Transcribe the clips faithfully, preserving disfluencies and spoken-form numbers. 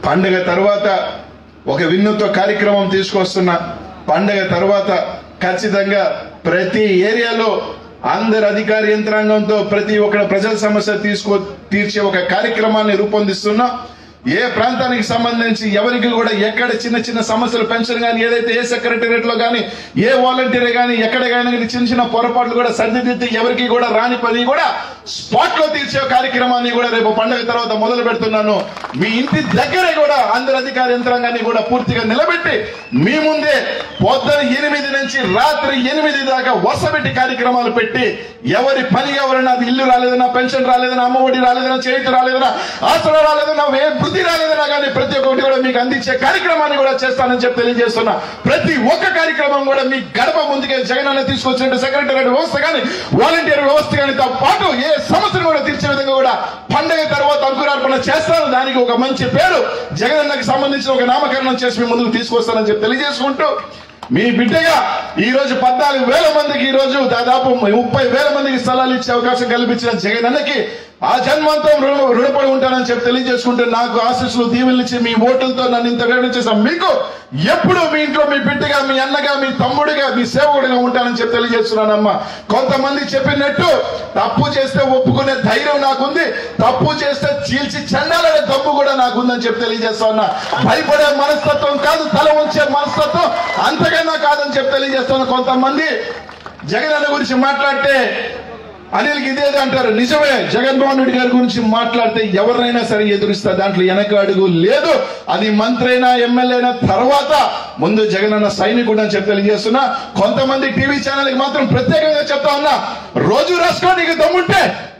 పండగ తర్వాత ఒక వినూత్న కార్యక్రమం తీసుకొస్తున్నా. పండగ తర్వాత ఖచ్చితంగా ప్రతి ఏరియాలో అందరు అధికార యంత్రాంగంతో ప్రతి ఒక్క ప్రజల సమస్య తీసుకో తీర్చే ఒక కార్యక్రమాన్ని రూపొందిస్తున్నాం. ఏ ప్రాంతానికి సంబంధించి ఎవరికి కూడా ఎక్కడ చిన్న చిన్న సమస్యలు పెన్షన్ కానీ ఏదైతే ఏ సెక్రటేరియట్ లో కానీ ఏ వాలంటీర్ కానీ ఎక్కడ కానీ చిన్న చిన్న పొరపాట్లు కూడా సర్దిదిద్ది ఎవరికి కూడా రాని పని కూడా స్పాట్ లో తీర్చే కార్యక్రమాన్ని కూడా రేపు పండుగ తర్వాత మొదలు పెడుతున్నాను. మీ ఇంటి దగ్గరే కూడా అందరు అధికార యంత్రాంగాన్ని కూడా పూర్తిగా నిలబెట్టి మీ ముందే పొద్దున ఎనిమిది నుంచి రాత్రి ఎనిమిది దాకా వరుసపెట్టి కార్యక్రమాలు పెట్టి ఎవరి పని ఎవరైనా అది ఇల్లు రాలేదన్నా పెన్షన్ రాలేదన్నా అమ్మఒడి రాలేదన్నా చేతి రాలేదన్నా ఆసరా రాలేదన్నా ఏ బుద్ధి రాలేదన్నా కానీ ప్రతి ఒక్కటి కూడా మీకు అందించే కార్యక్రమాన్ని కూడా చేస్తానని చెప్పి తెలియజేస్తున్నా. ప్రతి ఒక్క కార్యక్రమం కూడా మీ గడప ముందుకే జగన్ అన్న తీసుకొచ్చినట్టు సెక్రటేరియట్ వ్యవస్థ కానీ వాలంటీర్ వ్యవస్థ కానీ తో పాటు ఏ సమస్యను కూడా తీర్చే విధంగా కూడా పండుగ తర్వాత అంకురార్పణ చేస్తాను. దానికి ఒక మంచి పేరు జగన్ అన్నకి సంబంధించిన ఒక నామకరణం చేసి మీ ముందుకు తీసుకొస్తానని చెప్పి తెలియజేసుకుంటూ మీ బిడ్డగా ఈ రోజు పద్నాలుగు వేల మందికి ఈ రోజు దాదాపు ముప్పై వేల మందికి స్థలాలు ఇచ్చే అవకాశం కల్పించిన జగన్ అన్నకి ఆ జన్మంతం రుణపడి ఉంటానని చెప్పి తెలియజేసుకుంటే నాకు ఆశీస్సులు దీవెనలిచ్చి మీ ఓటులతో నన్ను ఇంత వేడి చేసాం. మీకు ఎప్పుడు మీ ఇంట్లో మీ బిడ్డగా మీ అన్నగా మీ తమ్ముడిగా మీ సేవకుడిగా ఉంటానని చెప్పి తెలియజేస్తున్నానమ్మా. కొంతమంది చెప్పినట్టు తప్పు చేస్తే ఒప్పుకునే ధైర్యం నాకుంది, తప్పు చేస్తే చీల్చి చండాలనే దమ్ము కూడా నాకుందని చెప్పి తెలియజేస్తా ఉన్నా. భయపడే మనస్తత్వం కాదు, తల ఉంచే మనస్తత్వం అంతకన్నా కాదని చెప్పి తెలియజేస్తాను. కొంతమంది జగన్ అన్న గురించి మాట్లాడితే అనిల్కి ఇదేది అంటారు. నిజమే, జగన్మోహన్ రెడ్డి గారి గురించి మాట్లాడితే ఎవరినైనా సరే ఎదురిస్తా, దాంట్లో వెనక అడుగు లేదు. అది మంత్రి అయినా ఎమ్మెల్యే అయినా తర్వాత ముందు జగన్ అన్న సైనికుడు అని చెప్పి తెలియజేస్తున్నా. కొంతమంది టీవీ ఛానల్కి మాత్రం ప్రత్యేకంగా చెప్తా ఉన్నా, రోజు రాసుకో నీకు దమ్ముంటే.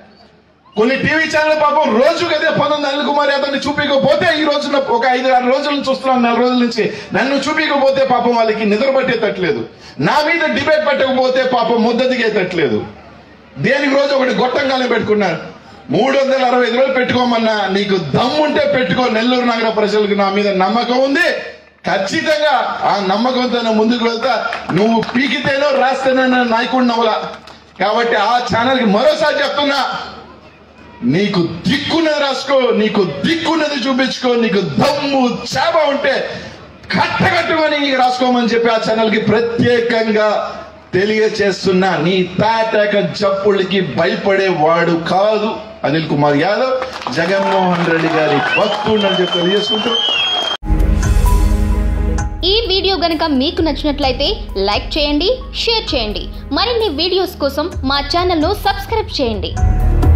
కొన్ని టీవీ ఛానల్ పాపం రోజు అదే పంతొమ్మిది అనిల్ కుమార్ యాదవ్ని చూపించకపోతే ఈ రోజున ఒక ఐదు ఆరు రోజుల నుంచి చూస్తున్నాం, నెల రోజుల నుంచి నన్ను చూపించకపోతే పాపం వాళ్ళకి నిద్ర పట్టేటట్లేదు. నా మీద డిబేట్ పెట్టకపోతే పాపం ముద్ద దిగేటట్లేదు. దేనికి రోజు ఒకటి గొట్టంగానే పెట్టుకున్నారు. మూడు వందల అరవై ఐదు రోజులు పెట్టుకోమన్నా, నీకు దమ్ముంటే పెట్టుకో. నెల్లూరు నగర ప్రజలకు నా మీద నమ్మకం ఉంది. ఖచ్చితంగా ఆ నమ్మకంతో ముందుకు వెళ్తా. నువ్వు పీకితేనో రాస్తేనో నాయకుడిని నవ్వలా. కాబట్టి ఆ ఛానల్ కి మరోసారి చెప్తున్నా, నీకు దిక్కున్నది రాసుకో, నీకు దిక్కున్నది చూపించుకో. నీకు దమ్ము చేప ఉంటే కట్టగట్టుకొని రాసుకోమని చెప్పి ఆ ఛానల్ కి ప్రత్యేకంగా తెలియచేస్తున్నా. నీ తాటక జప్పులకి భయపడే వాడు కాదు అనిల్ కుమార్ యాదవ్, జగన్మోహన్ రెడ్డి గారి భక్తుడు అని చెప్పి తెలియజేసుకుంటూ, ఈ వీడియో గనుక మీకు నచ్చినట్లయితే లైక్ చేయండి, షేర్ చేయండి. మరిన్ని వీడియోస్ కోసం మా ఛానల్ను సబ్స్క్రైబ్ చేయండి.